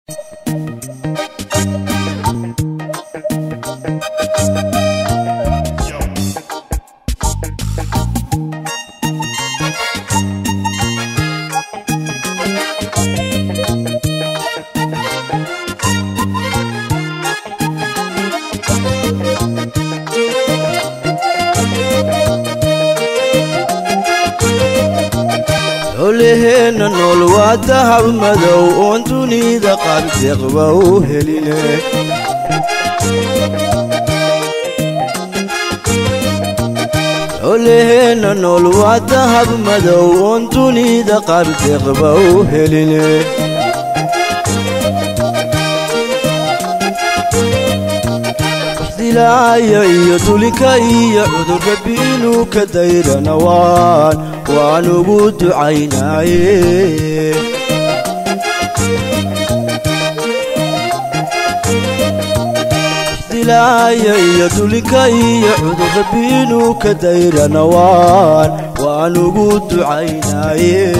لهنا نول واتهب مدو وانتوني ذا قد يقبو هليني لهنا نول واتهب مدو وانتوني ذا قد يقبو هليني احتلايا يدولكايا عذر ربينو كدير نوان وانو دعيناي احتلايا يدولكايا عذر ربينو كدير نوان وانو دعيناي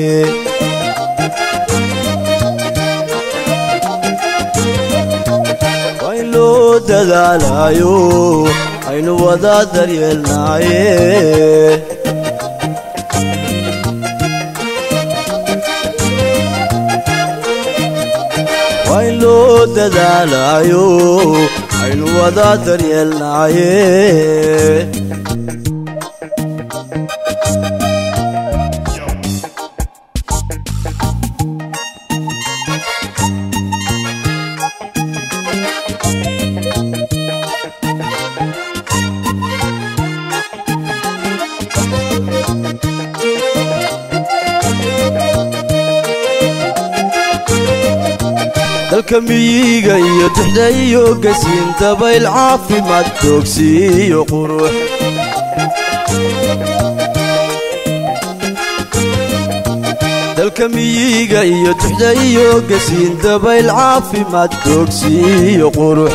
ويلو دلالايو عينو ودا دريلناي ويلو دلالايو عينو ودا دريلناي dalkamiyiga iyo duxda iyo gasiinta bayl caafimaad toogsiyo qurux dalkamiyiga iyo duxda iyo gasiinta bayl caafimaad toogsiyo qurux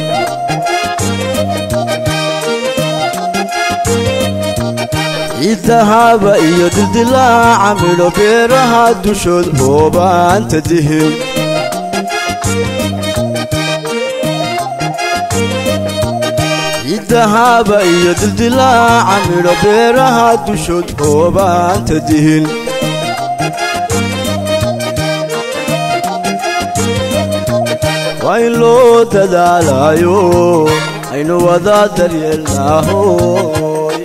ciidahaba iyo dildilaaca midho beeraha dushood hoobaanta dihim ciidahaba iyo dildilaaca midho beeraha dushood hoobaanta dihil waa in loo dadaalayo aynu wada daryeelnaahoy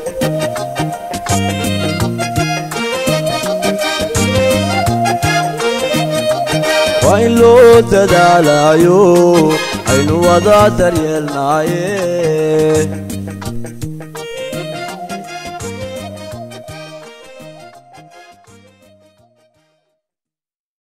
waa in loo dadaalayo aynu wada daryeelnaaye